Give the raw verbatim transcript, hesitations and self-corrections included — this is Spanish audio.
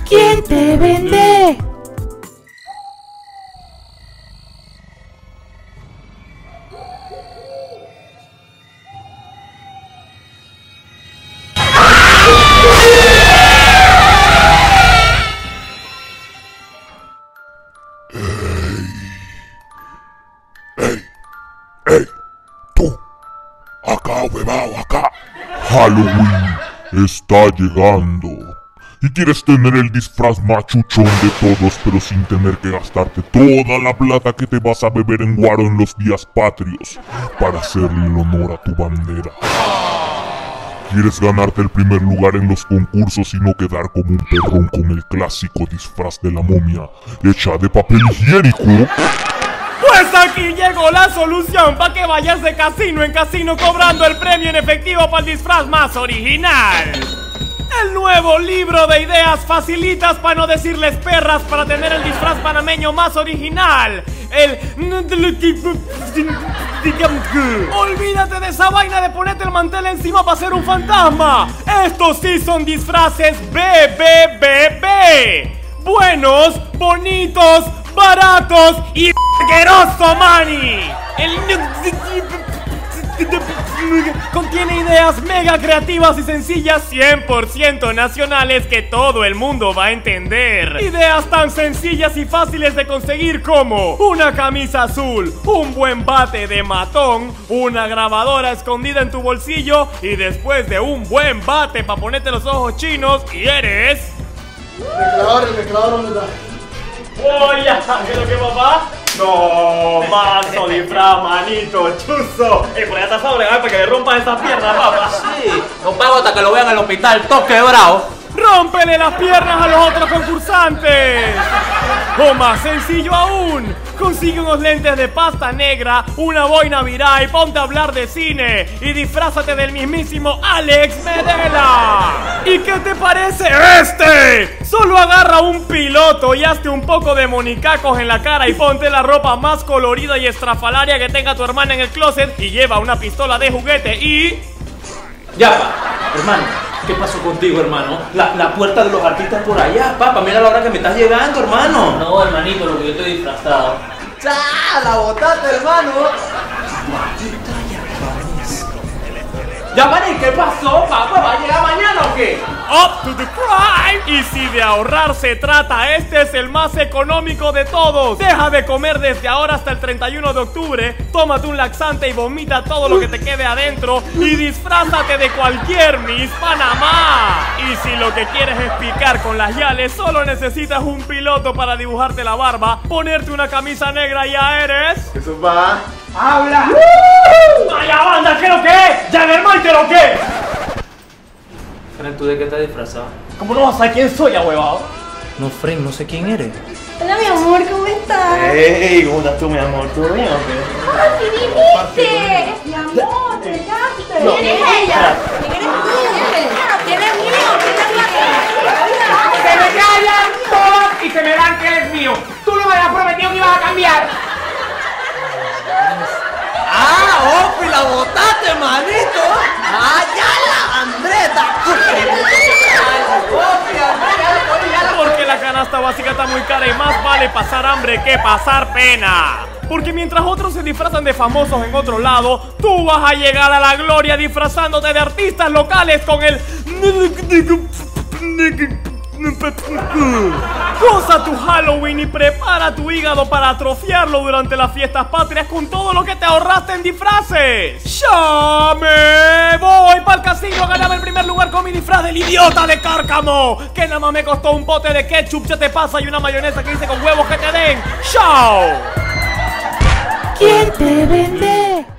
¿Quién te vende? Acá, huevado, acá. Halloween está llegando. Y quieres tener el disfraz más chuchón de todos, pero sin tener que gastarte toda la plata que te vas a beber en guaro en los días patrios para hacerle el honor a tu bandera. ¿Quieres ganarte el primer lugar en los concursos y no quedar como un perrón con el clásico disfraz de la momia hecha de papel higiénico? Pues aquí llegó la solución para que vayas de casino en casino cobrando el premio en efectivo para el disfraz más original. El nuevo libro de ideas facilitas para no decirles perras para tener el disfraz panameño más original. El... Olvídate de esa vaina de ponerte el mantel encima para ser un fantasma. Estos sí son disfraces B B B B. Buenos, bonitos, baratos y asqueroso, mani. El... Contiene ideas mega creativas y sencillas cien por ciento nacionales que todo el mundo va a entender. Ideas tan sencillas y fáciles de conseguir como una camisa azul, un buen bate de matón, una grabadora escondida en tu bolsillo y después de un buen bate para ponerte los ojos chinos y eres... El mezclador, el mezclador, ¿dónde está? Oye, ¿qué es lo que, papá? No, mazo, disfraz, manito, chuzo. Eh, por allá está sobre, para que le rompan esas piernas, papá. Sí, no pago hasta que lo vean al hospital, todo quebrado. ¡Rómpele las piernas a los otros concursantes! O más sencillo aún, consigue unos lentes de pasta negra, una boina viral, ponte a hablar de cine y disfrázate del mismísimo Alex Medela. ¿Y qué te parece este? Solo agarra un piloto y hazte un poco de monicacos en la cara y ponte la ropa más colorida y estrafalaria que tenga tu hermana en el closet y lleva una pistola de juguete y... Ya, pa, hermano, ¿qué pasó contigo, hermano? La, la puerta de los artistas por allá, papá, mira la hora que me estás llegando, hermano. No, hermanito, lo que yo estoy disfrazado. ¡Ya! ¡La botaste, hermano! Ya, maní, ¿qué pasó, papá? ¿Va a llegar mañana o qué? Up to the crime. Y si de ahorrar se trata, este es el más económico de todos. Deja de comer desde ahora hasta el treinta y uno de octubre. Tómate un laxante y vomita todo lo que te quede adentro y disfrázate de cualquier Miss Panamá. Y si lo que quieres es picar con las yales, solo necesitas un piloto para dibujarte la barba, ponerte una camisa negra y ya eres... Eso va. ¡Habla! ¡Vaya banda! ¿Qué lo que es? ¡Ya hermano, qué lo que es! Fren, ¿tú de qué estás disfrazado? ¿Cómo no vas a saber quién soy, ahuevado? No, Fren, no sé quién eres. Hola, mi amor, ¿cómo estás? Ey, ¿cómo estás tú, mi amor? ¿Todo bien o qué? ¡Ah, sí viniste! Mi amor, llegaste. No. ¿Quién es ella? ¿Quién eres tú? ¿Quién es mío? ¿Quién es mío? ¡Se me callan todas y se me dan que eres mío! ¡Tú no me habías prometido que ibas a cambiar! ¡Ah, Opi, la botaste, manito! ¡Ah, ya la Andreta! ¡Opi, Andreta! Porque la canasta básica está muy cara y más vale pasar hambre que pasar pena. Porque mientras otros se disfrazan de famosos en otro lado, tú vas a llegar a la gloria disfrazándote de artistas locales con el... Goza tu Halloween y prepara tu hígado para atrofiarlo durante las fiestas patrias con todo lo que te ahorraste en disfraces. ¡Ya me voy para el casino a ganarme el primer lugar con mi disfraz del idiota de Cárcamo! Que nada más me costó un pote de ketchup, ya te pasa, y una mayonesa que hice con huevos que te den. ¡Chao! ¿Quién te vende?